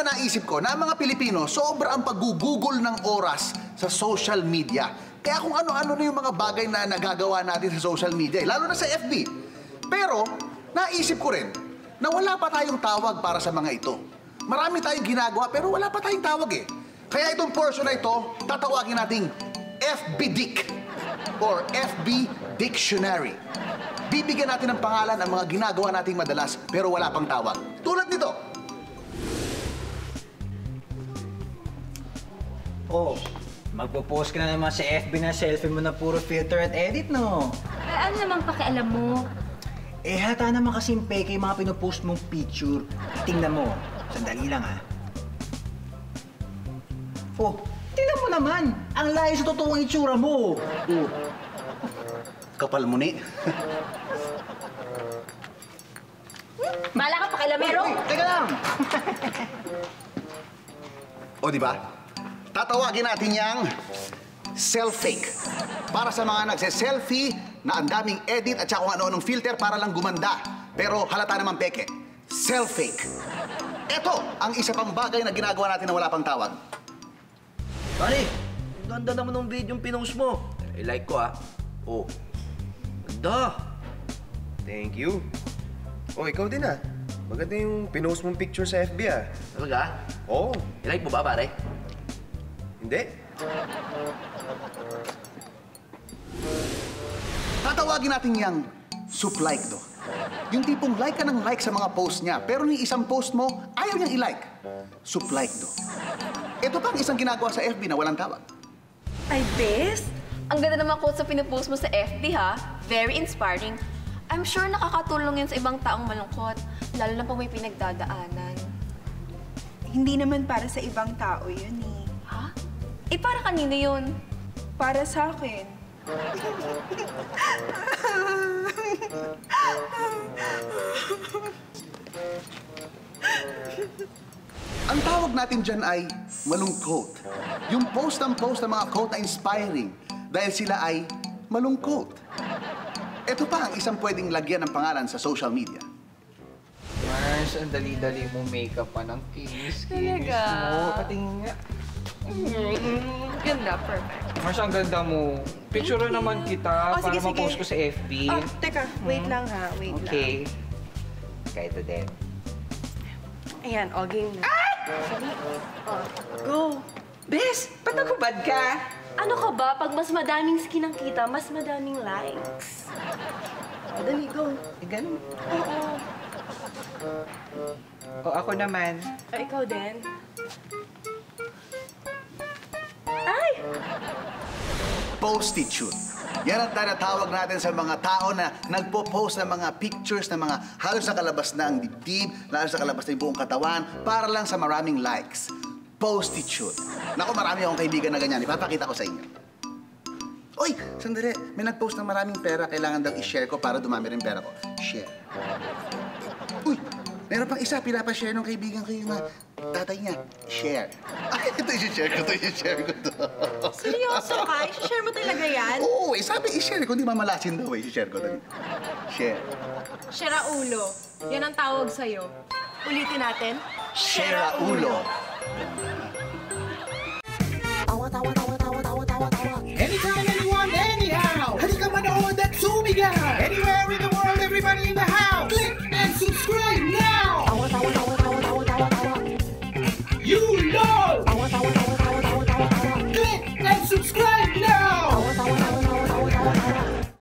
nga naisip ko na ang mga Pilipino sobra ang pag-google ng oras sa social media. Kaya kung ano-ano na yung mga bagay na nagagawa natin sa social media, lalo na sa FB. Pero, naisip ko rin na wala pa tayong tawag para sa mga ito. Marami tayong ginagawa pero wala pa tayong tawag eh. Kaya itong portion na ito, tatawagin nating FB Dick or FB Dictionary. Bibigyan natin ng pangalan ang mga ginagawa nating madalas pero wala pang tawag. Tulad nito. Oh, magpo-post ka na naman sa FB na selfie mo na puro filter at edit, no? Ano naman pakialam mo? Eh, hata naman kasing peke yung mga pinopost mong picture. Tingnan mo. Sandali lang, ha? Oh, tingnan mo naman. Ang layo sa totoong itsura mo. Oh. Kapal mo ni. Bala ka pakialamero? Uy, teka lang. O, di ba? Tatawagin natin yang self-fake. Para sa mga nagse-selfie na ang daming edit at saka kung ano-anong filter para lang gumanda. Pero halata naman peke. Self-fake. Ito ang isa pang bagay na ginagawa natin na wala pang tawag. Pare, ang ganda naman ng video yung pinost mo. I-like ko, ah. Oh, ganda. Thank you. Oh, ikaw din ah. Maganda yung pinost mong picture sa FB ah. Talaga? Oo. I-like mo ba, pare? Hindi? Tatawagin natin yang sup-like do. Yung tipong like ka ng like sa mga post niya, pero ni isang post mo, ayaw niyang i-like. Sup-like do. Ito pang isang ginagawa sa FB na walang tawag. Ay, Bes? Ang ganda naman quote sa pinupost mo sa FB, ha? Very inspiring. I'm sure nakakatulong yun sa ibang taong malungkot, lalo na pag may pinagdadaanan. Hindi naman para sa ibang tao yun eh. Ha? Eh, para kanino yun? Para sa akin. Ang tawag natin dyan ay malungkot. Yung post ng mga quote na inspiring dahil sila ay malungkot. Ito pa ang isang pwedeng lagyan ng pangalan sa social media. Mars, ang dali-dali mo makeup pa ng kinis Talaga? mo. Patingin nga. Ganda, perfect. Mars, ang ganda mo. Picture naman kita para sige, ma-post sige. ko sa FB. Ah, teka. Wait lang ha. Wait lang. Okay. Kaya ito din. Ayan, all game na. Go. Bes, ba't nakubad ka? Ano ka ba? Pag mas madaming skin ang kita, mas madaming likes. Dali, go. Eh, ganun. Oo. O ako naman. Ikaw din. Postitude. Yan ang tinatawag natin sa mga tao na nagpo-post ng mga pictures ng mga halos nakalabas na ang dibdib, halos nakalabas na yung buong katawan, para lang sa maraming likes. Postitude. Naku, marami akong kaibigan na ganyan. Ipapakita ko sa inyo. Uy, sandali. May nag-post ng maraming pera. Kailangan daw i-share ko para dumami rin pera ko. Share. Uy, meron pang isa. Pinapashare ng kaibigan ko yung tatay niya. Share. Ay, ito i-share ko to. I-share ko to. Seryoso ka? I-share mo talaga yan? Oo, sabi i-share. Kung di mamalasin daw, i-share ko to. Share. Share ulo. Yan ang tawag sa'yo. Ulitin natin. Share ulo. Awat, awat, awat.